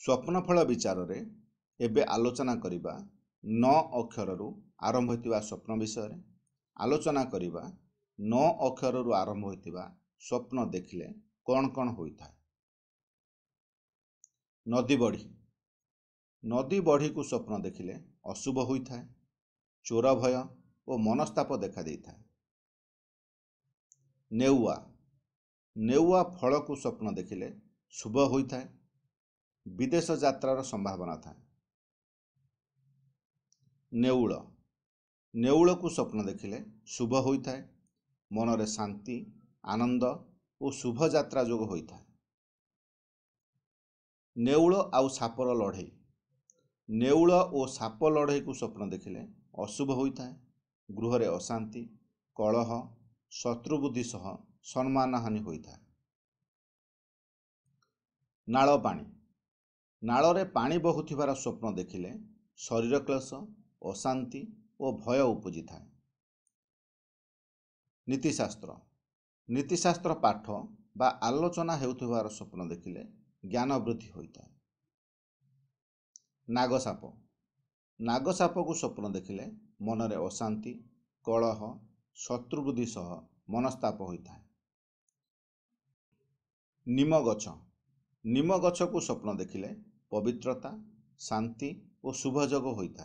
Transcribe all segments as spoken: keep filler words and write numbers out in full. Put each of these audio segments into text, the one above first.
स्वप्नफल विचार रे एबे आलोचना करिबा नौ अक्षररू आरंभ होइतिबा स्वप्न विषय रे आलोचना करिबा नौ अक्षररू आरंभ होइतिबा स्वप्न देखिले कौन कौन होइथा। नदी बढ़ी नदी बढ़ी को स्वप्न देखिले अशुभ होइथा, चोर भय और मनस्ताप देखा देइथा। नेउआ नेउआ फल को स्वप्न देखिले शुभ होइथा, विदेश यात्रार संभावना था। नेउल नेउल को स्वप्न देखिले शुभ होइथा, मनरे शांति आनंद और शुभ यात्रा जोग होइथा। नेउल आउ सापर लड़ई नेउल और साप लड़ई को स्वप्न देखिले अशुभ होइथा, गृह रे अशांति कलह शत्रुबुद्धि सह सम्मान हानि होइथा। नाଳ पानी नाଳରେ पानी बहुथिबार स्वप्न देखिले शरीर क्लेश अशांति और भय उपजी थाए। नीतिशास्त्र नीतिशास्त्र पाठ बा आलोचना हेउथिबार स्वप्न देखिले ज्ञान वृद्धि होइता। नागसाप नागसाप को स्वप्न देखिले मनरे अशांति कलह शत्रुबुद्धि सह मनस्ताप होइता। निम गछ निम गछ को स्वप्न देखिले पवित्रता शांति और शुभयोग होइता।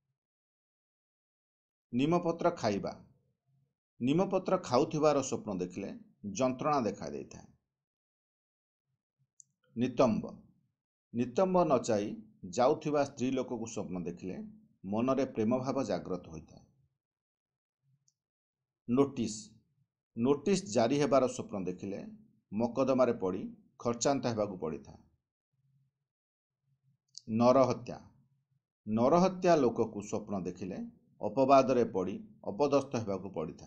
निमपत्र खाइबा निमपत्र खाउथिबार स्वप्न देखिले जंत्रणा देखा देइथा। नितंब नितंब नचाई जाउथिबा स्त्री लोक को स्वप्न देखिले मनरे प्रेम भाव जागृत होइता। नोटिस नोटिस जारी हेबार स्वप्न देखिले मकदमारे पड़ी खर्चांत हेबाकु पड़िथा। नरहत्या नरहत्या लोक को स्वप्न देखिले अपवाद रे पड़ी अपदस्थ हेबाकु पड़िथा।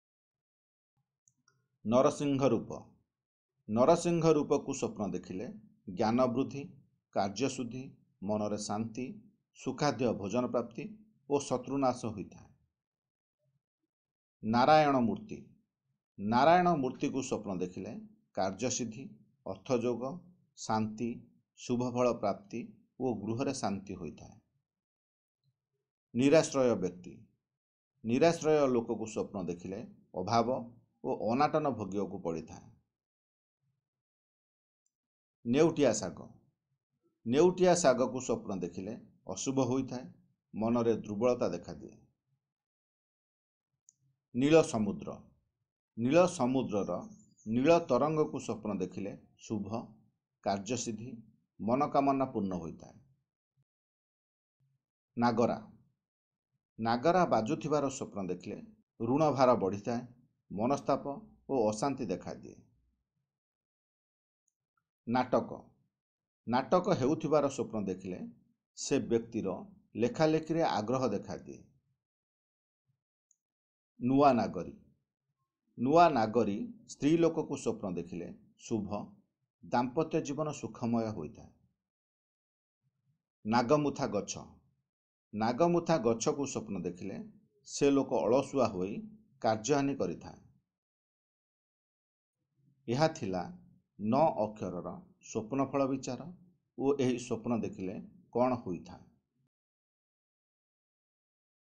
नरसिंह रूप नरसिंह रूप को स्वप्न देखिले ज्ञान वृद्धि कार्यशुद्धि मनरे शांति सुखाद्य भोजन प्राप्ति और शत्रुनाश होइथा। नारायण मूर्ति नारायण मूर्ति को स्वप्न देखिले कार्यसिद्धि अर्थयोग शांति शुभफल प्राप्ति और गृह शांति होइथा। निराश्रय व्यक्ति निराश्रय लोक को स्वप्न देखिले अभाव और अनाटन भोग्य को पड़िथा। नेउटिया साग नेउटिया साग को स्वप्न देखिले अशुभ होइथा, मनरे दुर्बलता देखा दिए। नील समुद्र नील समुद्रर नील तरंग को स्वप्न देखिले शुभ कार्यसिद्धि मनोकामना पूर्ण होइता। नागरा नागरा बाजुथिबार स्वप्न देखिले ऋण भार बढ़िता, मनस्ताप और अशांति देखा दिए। नाटक नाटक हेउथिबार स्वप्न देखिले से व्यक्तिर लेखालेखी रे आग्रह देखा दिए। नुआ नागरी नुआ नागरी स्त्री लोक को स्वप्न देखिले शुभ दाम्पत्य जीवन सुखमय होइता। नागमुथा गछ नागमुथा गछ को स्वप्न देखिले से लोक अलसुआ होई कार्यहानि करिथा। यह थिला नौ अक्षरर स्वप्नफल विचार और एही स्वप्न देखिले कौन होइथा।